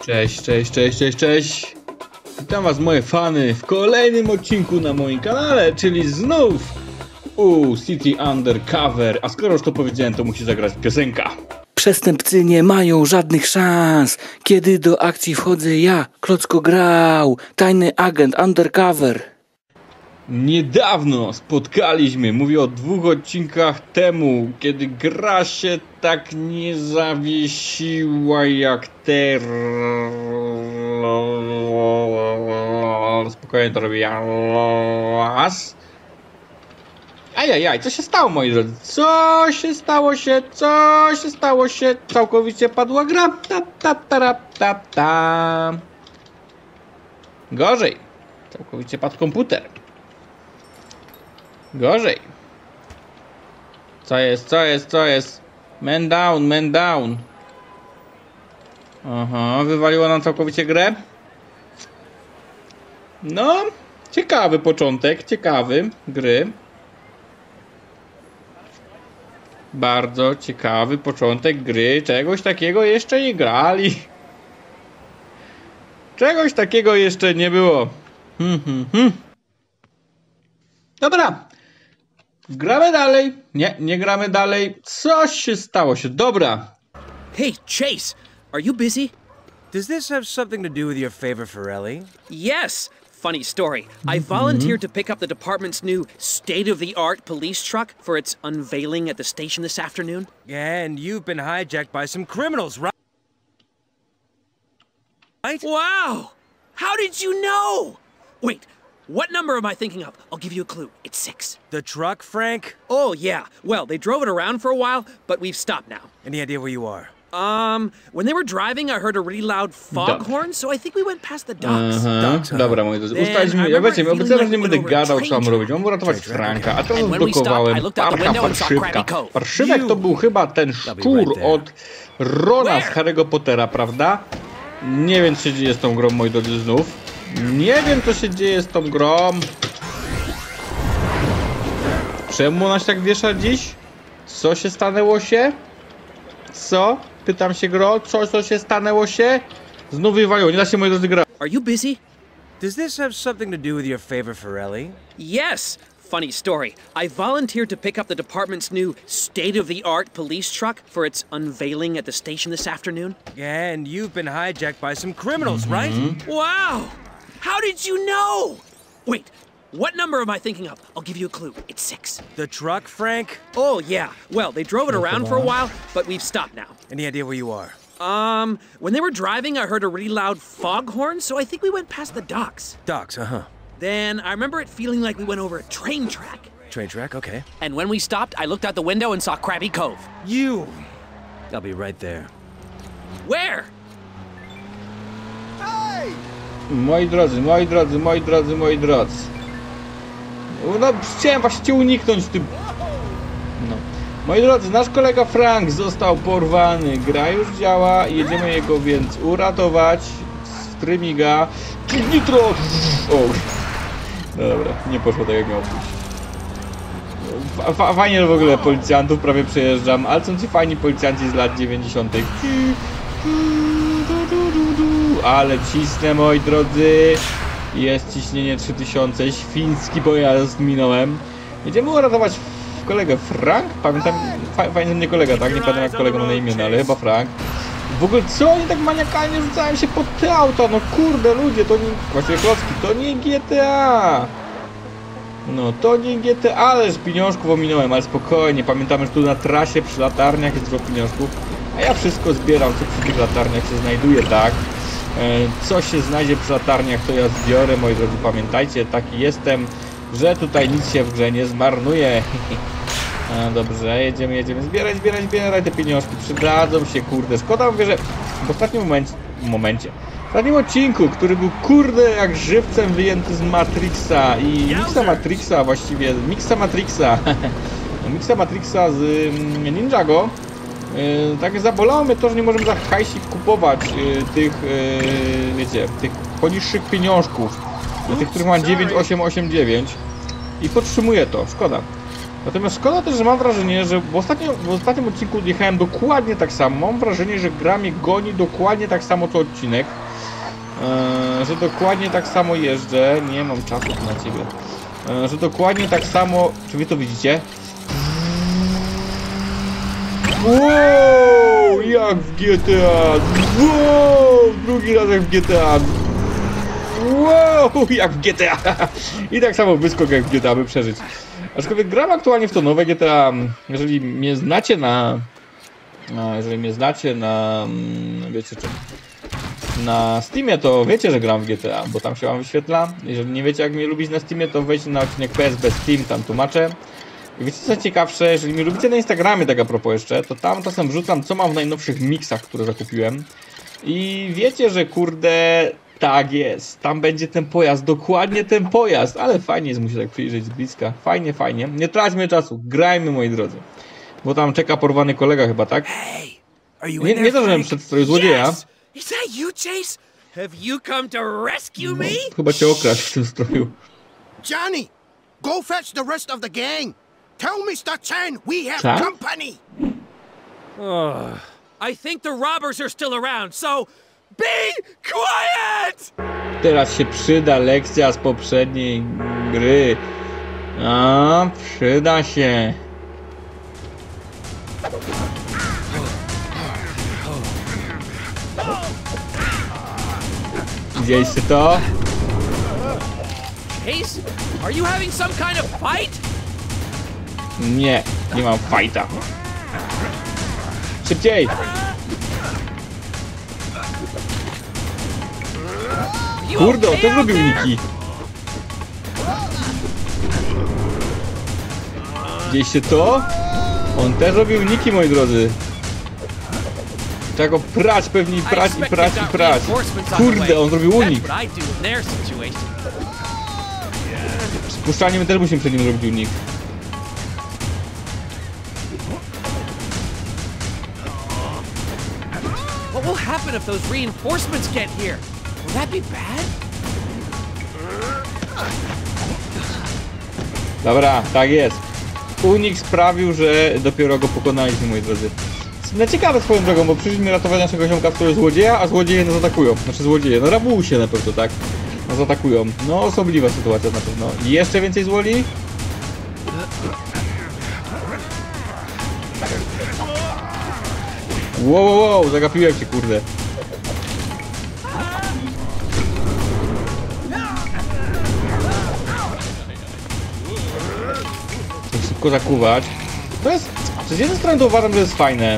Cześć, cześć, cześć, cześć, cześć. Witam was moje fany w kolejnym odcinku na moim kanale, czyli znów City Undercover. A skoro już to powiedziałem, to musi zagrać piosenka. Przestępcy nie mają żadnych szans. Kiedy do akcji wchodzę ja, Klocko Grał, tajny agent Undercover. Niedawno spotkaliśmy, mówię o 2 odcinkach temu, kiedy gra się tak nie zawiesiła jak teraz. Spokojnie to robię. Ajajaj, co się stało, moi drodzy? Co się stało się? Całkowicie padła gra. Gorzej. Całkowicie padł komputer. Gorzej. Co jest? Man down. Aha, wywaliło nam całkowicie grę. No, ciekawy początek, ciekawy gry. Bardzo ciekawy początek gry. Czegoś takiego jeszcze nie grali. Czegoś takiego jeszcze nie było. Dobra. Gramy dalej. Nie gramy dalej. Coś się stało się. Dobra. Hey, Chase, are you busy? Does this have something to do with your favor for Ellie? Yes. Funny story. I volunteered to pick up the department's new state-of-the-art police truck for its unveiling at the station this afternoon. Yeah, and you've been hijacked by some criminals, right? Wow! How did you know? Wait, what number am I thinking of? I'll give you a clue. It's 6. The truck, Frank? Oh, yeah. Well, they drove it around for a while, but we've stopped now. Any idea where you are? When they were driving, I heard a really loud foghorn, so I think we went past the docks. Dobra, moi drodzy, ustaliśmy, ja wiecie, obecnie nie będę gadał, co mam robić, mam uratować Franka, a teraz odblokowałem parszywka. Parszywek to był chyba ten szczur od Rona z Harry'ego Pottera, prawda? Nie wiem, co się dzieje z tą grą, moi drodzy, znów. Nie wiem, co się dzieje z tą grą. Czemu ona się tak wiesza dziś? Co się stanęło się? Co? Pytam się, gro, co się stanęło się? Znów wywaliło, nie da się, moi drodzy, grać. Are you busy? Does this have something to do with your favor for Ellie? Yes. Funny story. I volunteered to pick up the department's new state-of-the-art police truck for its unveiling at the station this afternoon. Yeah, and you've been hijacked by some criminals, right? Wow! How did you know? Wait, what number am I thinking of? I'll give you a clue. It's 6. The truck, Frank? Oh, yeah. Well, they drove it around for a while, but we've stopped now. Any idea where you are? When they were driving, I heard a really loud foghorn, so I think we went past the docks. Docks, uh-huh. Then I remember it feeling like we went over a train track. Train track, okay. And when we stopped, I looked out the window and saw Krabby Cove. You! I'll be right there. Where? Moi drodzy. No, chciałem właśnie uniknąć tym. No. Moi drodzy, nasz kolega Frank został porwany. Gra już działa. Jedziemy jego więc uratować. Strymiga. Nitro! O. Dobra, nie poszło tak jak miało być. Fajnie w ogóle policjantów prawie przejeżdżam, ale są ci fajni policjanci z lat 90. Ale cisnę, moi drodzy. Jest ciśnienie 3000. Świński pojazd minąłem. Jedziemy uratować kolegę Frank. Pamiętam, fajny mnie kolega, tak? Nie pamiętam jak kolega ma na imię, ale chyba Frank. W ogóle co oni tak maniakalnie rzucają się pod te auta? No kurde, ludzie, to nie... Właściwie klocki, to nie GTA. No to nie GTA, ależ pieniążków ominąłem, ale spokojnie. Pamiętamy, że tu na trasie przy latarniach jest dużo pieniążków. A ja wszystko zbieram, co przy tych latarniach się znajduje, tak? Co się znajdzie przy latarniach, to ja zbiorę, moi drodzy, pamiętajcie, taki jestem, że tutaj nic się w grze nie zmarnuje. Dobrze, jedziemy, zbieraj te pieniążki, przydadzą się, kurde, szkoda, mówię, że w ostatnim momencie, w ostatnim odcinku, który był, kurde, jak żywcem wyjęty z Matrixa i Mixa Matrixa z Ninjago, tak zabolało mnie to, że nie możemy za hajsik kupować tych, wiecie, tych poniższych pieniążków, tych, których mam 9889 i podtrzymuję to, szkoda. Natomiast szkoda też, że mam wrażenie, że w ostatnim odcinku jechałem dokładnie tak samo. Mam wrażenie, że gra mnie goni dokładnie tak samo co odcinek. Że dokładnie tak samo jeżdżę. Nie mam czasu na ciebie. Że dokładnie tak samo... Czy wy to widzicie? Wow, jak w GTA! Wow, drugi raz jak w GTA! Wow, jak w GTA! I tak samo wyskok jak w GTA, by przeżyć. Aczkolwiek gram aktualnie w to nowe GTA. Jeżeli mnie znacie na... wiecie czym? Na Steamie, to wiecie, że gram w GTA, bo tam się wam wyświetla. Jeżeli nie wiecie, jak mnie lubić na Steamie, to wejdźcie na odcinek PSB Steam, tam tłumaczę. I wiecie co ciekawsze, jeżeli mnie lubicie na Instagramie, tak a propos jeszcze, to tam czasem wrzucam, co mam w najnowszych miksach, które zakupiłem. I wiecie, że kurde, tak jest, tam będzie ten pojazd, dokładnie ten pojazd, ale fajnie jest mu się tak przyjrzeć z bliska, fajnie, fajnie. Nie traćmy czasu, grajmy, moi drodzy. Bo tam czeka porwany kolega chyba, tak? Nie to, żebym przedstawił złodzieja. Is that you, Chase? Have you come to rescue me? Chyba cię okraść w tym stroju. Johnny, go fetch the rest of the gang. Tell Mr. Chen we have Chen? company. I think the robbers are still around, so be quiet! Teraz się przyda lekcja z poprzedniej gry. A, przyda się. Widzieliście to? Chase, are you having some kind of fight? Nie, nie mam fajta. Szybciej! Kurde, on też robił niki. Widzieliście to? On też robił niki, moi drodzy. Trzeba go prać pewnie, prać i prać i prać. Kurde, on zrobił unik. Spuszczanie my też musimy przed nim zrobić unik. What will happen if those reinforcements get here? Will that be bad? Dobra, tak jest. Unik sprawił, że dopiero go pokonaliśmy, moi drodzy. No ciekawe swoją drogą, bo przyszliśmy ratować naszego ziomka, który jest złodzieja, a złodzieje nas atakują. Znaczy złodzieje, no rabusie na pewno, tak? Nas atakują. No osobliwa sytuacja na pewno. I jeszcze więcej złoli? Wow, zagapiłem się, kurde. Tak szybko zakuwać. To jest... Z jednej strony to uważam, że jest fajne.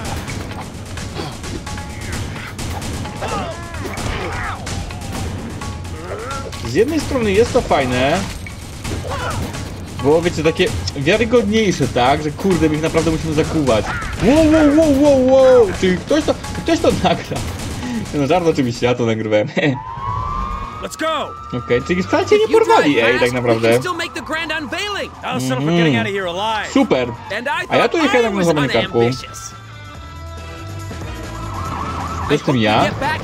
Z jednej strony jest to fajne, bo wiecie, takie wiarygodniejsze, tak? Że kurde, my ich naprawdę musimy zakuwać. Wow, czyli ktoś to nagra. No żart oczywiście, ja to nagrywałem. Let's go! Okej, czyli wcale cię nie porwali, tak naprawdę. Super! A ja tu jechałem na zamykarku. To jestem ja?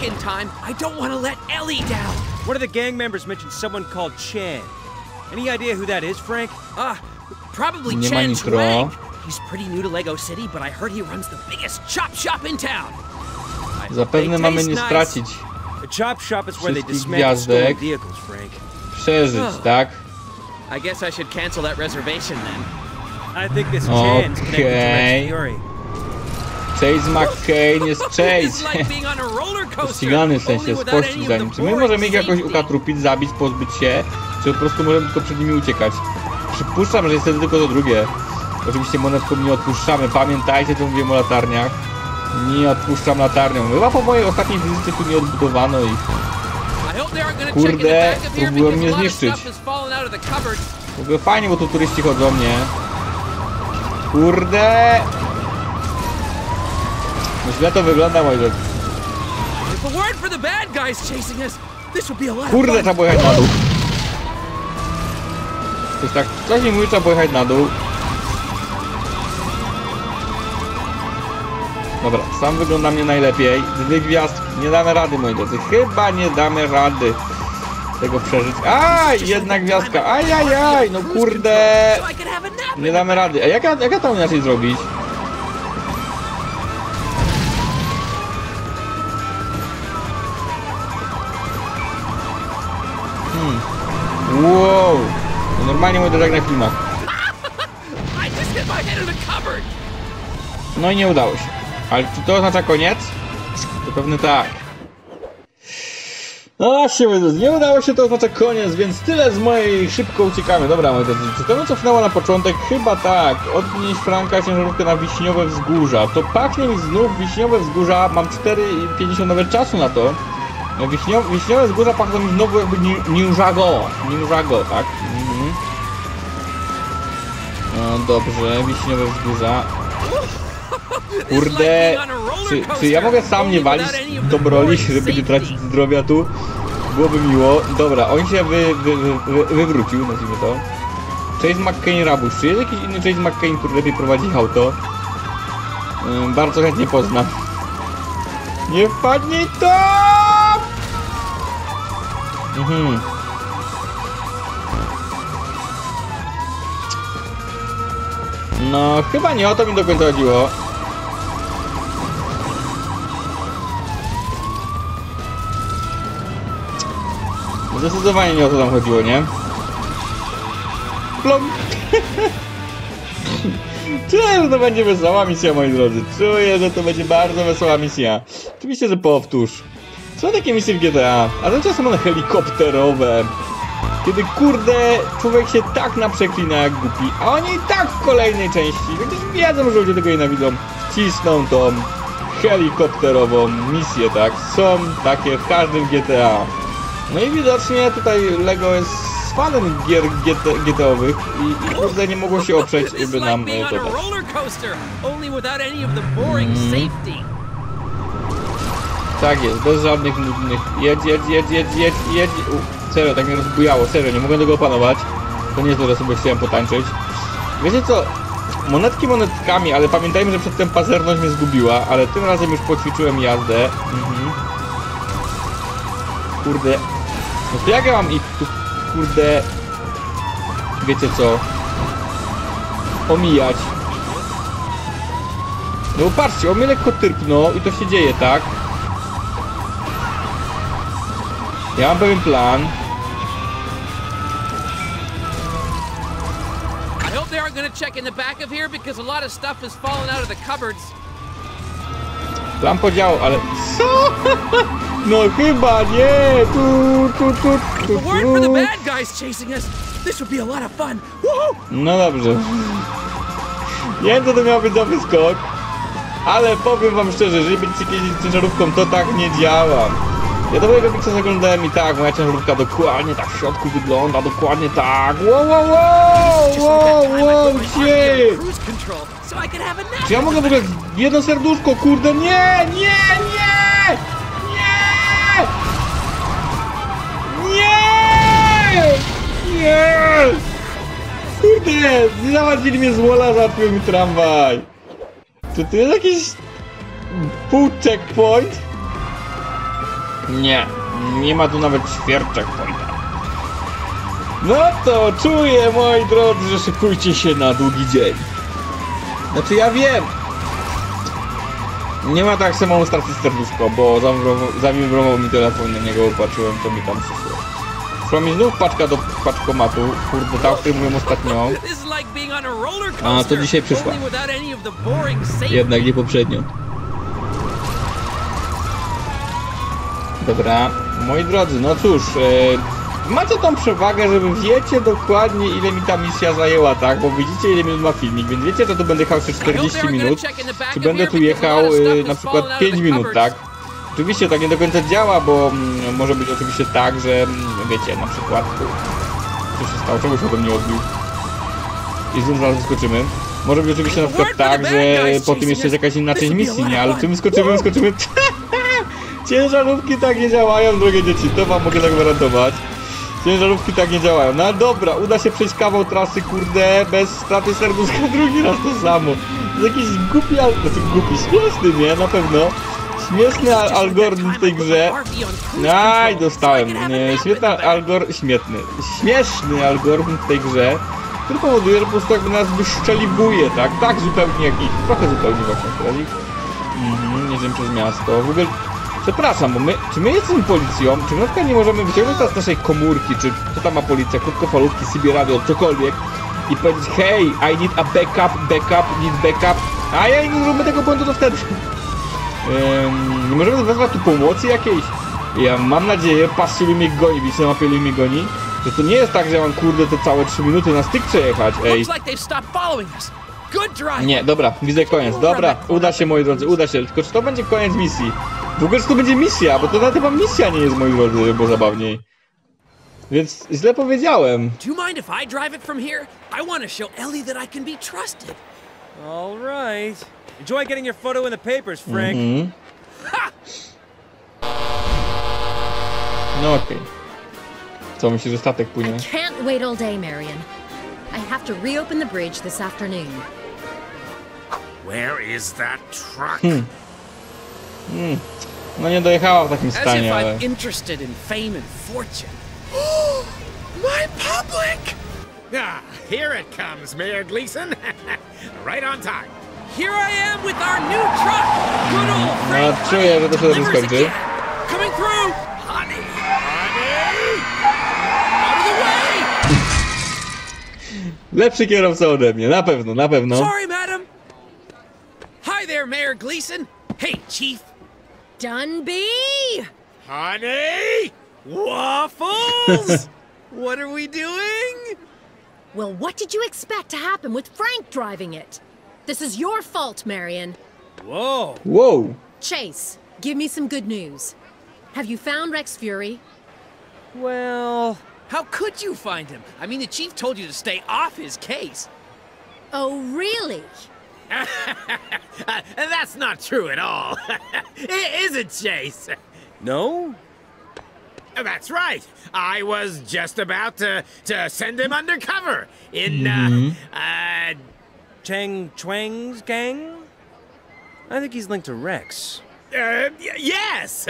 One of the gang members mentioned someone called Chen. Any idea who that is, Frank? Probably Nie ma Chen nitro. Chuang. He's pretty new to Lego City, but I heard he runs the biggest chop shop in town. Zapewne mamy nie stracić. The chop shop is where they Wszystkich dismantle stolen gwiazdek. vehicles, Frank. Przeżyć, tak? I guess I should cancel that reservation then. I think this Chen's connected to Okay. Rex Fury. Chase McCain jest This Chase. is like being on a roller coaster, Ścigany w sensie, only without spościg any za of nim. the Czy my boring możemy ich jakoś safety. ukatrupić, zabić, pozbyć się? Czy po prostu możemy tylko przed nimi uciekać? Przypuszczam, że jest wtedy tylko to drugie. Oczywiście monetką nie odpuszczamy. Pamiętajcie, co mówiłem o latarniach. Nie odpuszczam latarnią. Chyba po mojej ostatniej wizycie tu nie odbudowano ich. I hope they aren't gonna Kurde, check in the back of here próbują because mnie a lot of zniszczyć. stuff has fallen out of the cupboard. W ogóle fajnie, bo tu turyści chodzą, nie? Kurde! No źle to wygląda, moi drodzy. If it weren't for the bad guys chasing us, this would be a lot of Kurde, fun. trzeba pojechać na dół. To jest tak, coś mi mówi, trzeba pojechać na dół. Dobra, sam wygląda mnie najlepiej. 2 gwiazdki. Nie damy rady, moi drodzy. Chyba nie damy rady tego przeżyć. Aj, jedna gwiazdka. Ajajaj, no kurde. So I could have a nap Nie damy rady. A jak ja to inaczej zrobić? Wow! To normalnie mówię jak na filmach. No i nie udało się. Ale czy to oznacza koniec? To pewnie tak. No się nie udało się, to oznacza koniec, więc tyle z mojej... Szybko uciekamy. Dobra, moi drodzy, czy to mnie cofnęło na początek? Chyba tak. Odnieść Franka ciężarówkę na Wiśniowe Wzgórza. To pachnie mi znów Wiśniowe Wzgórza. Mam 4,50 nawet czasu na to. Wiśniowe Wzgórza pachną mi znowu jakby Ninjago, tak? No dobrze, Wiśniowe Wzgórza. Kurde, czy ja mogę sam nie walić do broli, żeby nie tracić zdrowia tu? Byłoby miło. Dobra, on się wywrócił, nazwijmy to. Chase McCain Rabusz. Czy jest jakiś inny Chase McCain, który lepiej prowadzi auto? Bardzo chętnie poznam. Nie wpadnij to! No, chyba nie o to mi do końca chodziło. Zdecydowanie nie o to tam chodziło, nie? Plom! Czuję, że to będzie wesoła misja, moi drodzy. Czuję, że to będzie bardzo wesoła misja. Oczywiście, że powtórz. Są takie misje w GTA, a to czasem one helikopterowe. Kiedy kurde, człowiek się tak naprzeklina jak głupi, a oni i tak w kolejnej części, przecież wiedzą, że ludzie tego nienawidzą, wcisną tą helikopterową misję, tak? Są takie w każdym GTA. No i widocznie tutaj Lego jest fanem gier GTA-owych i kurde nie mogło się oprzeć, żeby nam to dać. Tak jest, bez żadnych nudnych. Jedź. Serio, tak mnie rozbujało, serio, nie mogę tego opanować. To nie jest to, że sobie chciałem potańczyć. Wiecie co? Monetki monetkami, ale pamiętajmy, że przedtem pazerność mnie zgubiła, ale tym razem już poćwiczyłem jazdę. Kurde. No to jak ja mam ich tu, kurde... Wiecie co? Omijać. No patrzcie, on mnie lekko tyrpnął i to się dzieje, tak? Ja mam pewien plan. I hope they aren't gonna check in the back of here because a lot of stuff has fallen out of the cupboards. Plan podziału, ale co? No chyba nie. If it weren't for the bad guys chasing us, this would be a lot of fun. Woohoo! No dobrze. Nie wiem, co to miał być za wyskok, ale powiem wam szczerze, jeżeli będziecie jeździć ciężarówką, to tak nie działa. Ja do mojego Pixa zaglądałem i tak, moja ciężarówka dokładnie tak w środku wygląda, dokładnie tak. Wow, gdzie? Czy ja mogę w ogóle jedno serduszko, kurde, nie! Kurde, nie załatwili mnie z wola, załatwił mi tramwaj. Czy to jest jakiś pół checkpoint? Nie ma tu nawet ćwierć checkpointa. No to czuję, moi drodzy, że szykujcie się na długi dzień. Znaczy ja wiem. Nie ma tak samemu stracić serduszko, bo zawibrował mi telefon, na niego opatrzyłem, co mi tam przyszło. Szła mi znów paczka do paczkomatu, kurde, ta, o której mówiłem ostatnio. A to dzisiaj przyszła. Jednak nie poprzednio. Dobra, moi drodzy, no cóż, macie tą przewagę, że wy wiecie dokładnie, ile mi ta misja zajęła, tak? Bo widzicie, ile minut ma filmik, więc wiecie, że tu będę jechał jeszcze 40 minut, czy będę tu jechał na przykład 5 minut, tak? Oczywiście tak nie do końca działa, bo może być oczywiście tak, że wiecie, na przykład co się stało, czegoś ode mnie odbił i znów zaraz wyskoczymy. Może być oczywiście na przykład tak, że po tym jeszcze jest jakaś inna część misji, nie? Ale czy my skoczymy? Ciężarówki tak nie działają, drogie dzieci, to wam mogę zagwarantować. Ciężarówki tak nie działają. No ale dobra, uda się przejść kawał trasy, kurde, bez straty serduszka, drugi raz to samo. To jest jakiś głupi, śmieszny, nie? Na pewno. Śmieszny algorytm w tej grze. Aj, dostałem. Śmieszny algorytm w tej grze. który powoduje, że po prostu jakby nas wyszczeliwuje, tak? Tak zupełnie jak ich. Trochę zupełnie właśnie teraz ich. Jedziemy przez miasto. W ogóle, przepraszam, bo czy my jesteśmy policją? Czy my na przykład nie możemy wyciągnąć teraz naszej komórki, czy co tam ma policja, krótkofalówki, CB radio, cokolwiek i powiedzieć, hej, I need a need backup, a ja nie zrobimy tego błędu, to wtedy. Nie możemy wezwać tu pomocy jakiejś? Ja mam nadzieję, patrzcie, ile mnie goni, widzicie na mapie, ile mnie goni, że to nie jest tak, że ja mam kurde te całe 3 minuty na styk przejechać, ej. Nie, dobra, widzę koniec, dobra, uda się, moi drodzy, uda się, tylko czy to będzie koniec misji? W ogóle, czy to będzie misja, bo to nawet chyba misja nie jest, moi drodzy, bo zabawniej. Więc źle powiedziałem. Do you mind if I drive it from here? I want to show Ellie that I can be trusted. All right. Enjoy getting your photo in the papers, Frank. No okej. Co, myślisz, że statek płynie? Can't wait all day, Marion. I have to reopen the bridge this afternoon. Where is that truck? No nie dojechała w takim As if stanie, ale... I'm interested in fame and fortune. My public! Ah, here it comes, Mayor Gleason. Right on time. Here I am with our new truck! Good old Frank No, czuję, że to się delivers skończy. again. Coming through! Honey! Honey! Out of the way! Lepszy kierowca ode mnie, na pewno, na pewno. Sorry, madam. Hi there, Mayor Gleason. Hey, Chief. Dunby! Honey! Waffles! What are we doing? Well, what did you expect to happen with Frank driving it? This is your fault, Marion. Whoa. Wow. Chase, give me some good news. Have you found Rex Fury? Well, How could you find him? I mean, the chief told you to stay off his case. Oh, really? That's not true at all. Is it, Chase? no? That's right. I was just about to send him undercover in, Chang Chuang's gang? I think he's linked to Rex. yes!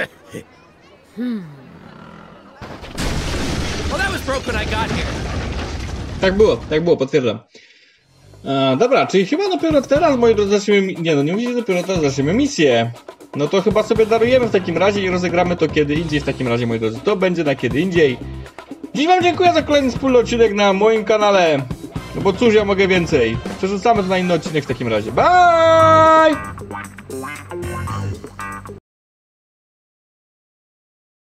Well, that was broke when I got here. Tak było, potwierdzam. Dobra, czyli chyba dopiero teraz, moi drodzy, zaczniemy... Nie no, nie mówicie, dopiero teraz zaczniemy misję. No to chyba sobie darujemy w takim razie i rozegramy to kiedy indziej w takim razie, moi drodzy. To będzie na kiedy indziej. Dziś wam dziękuję za kolejny wspólny odcinek na moim kanale. No bo cóż, ja mogę więcej. Przerzucamy to na inny odcinek w takim razie. Bye!